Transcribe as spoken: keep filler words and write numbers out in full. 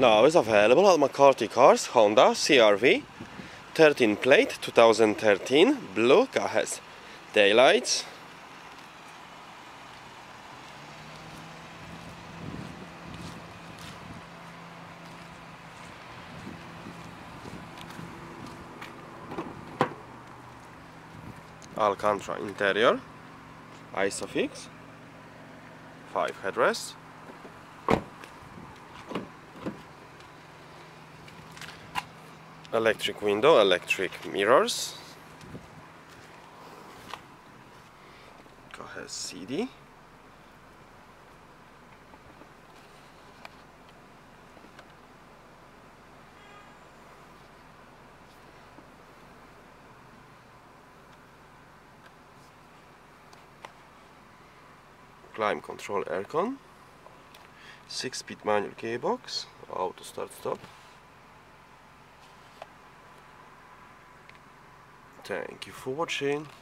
Now is available at McCarthy Cars Honda C R V thirteen plate two thousand thirteen blue car. Has taillights, Alcantara interior, Isofix, five headrests, electric window, electric mirrors, car has C D, climate control aircon, six speed manual gearbox, auto start stop. Thank you for watching.